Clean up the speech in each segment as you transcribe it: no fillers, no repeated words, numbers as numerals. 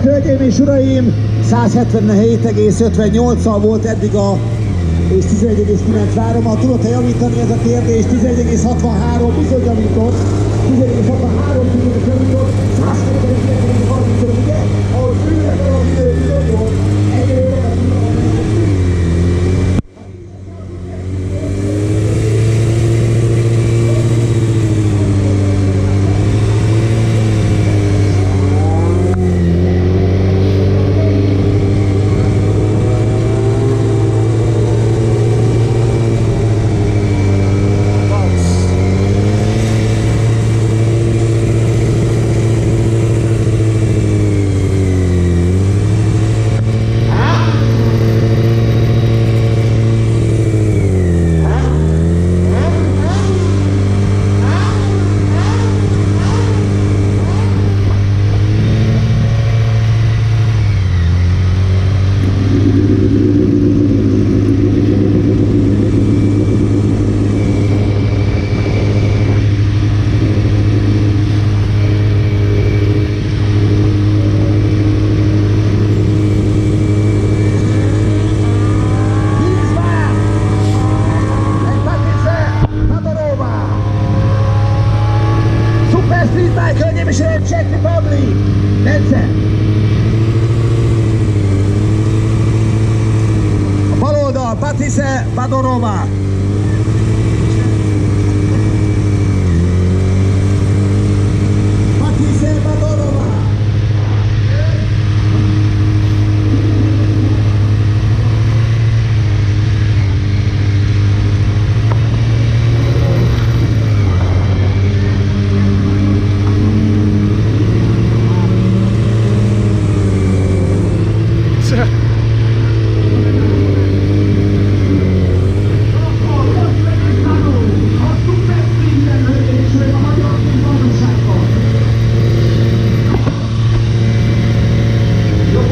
hölgyeim és uraim, 177,58-al volt eddig a és 11,93-al. Tudod-e javítani ez a kérdés? 11,63 bizony javított. 11,63 bizony javított. 177,30, ugye? Ahol főleg a bizony volt. Czech Republic! Ręce! A bal oldal, Patrice Badorova! Patrice Badorova!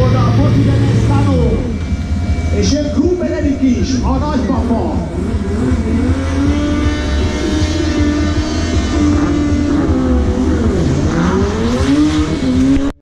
És jön Kunmadaras is, a nagypapa!